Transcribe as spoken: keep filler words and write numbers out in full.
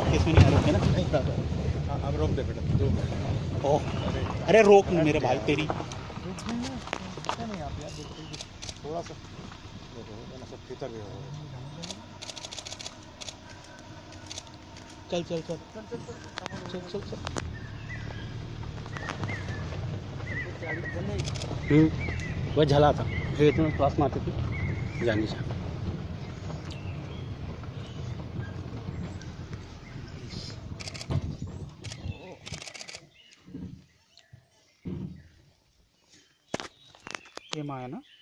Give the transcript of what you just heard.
Case में नहीं आ रोके ना। हाँ, अब रोक दे बेटा दो। ओह अरे रोक मेरे भाई तेरी। नहीं आप यार थोड़ा सा देखो सब भीतर भी हो। चल चल चल चल चल चल। हम्म वह झला था फिर इतना क्लास मारती थी जानी से। ये माया ना।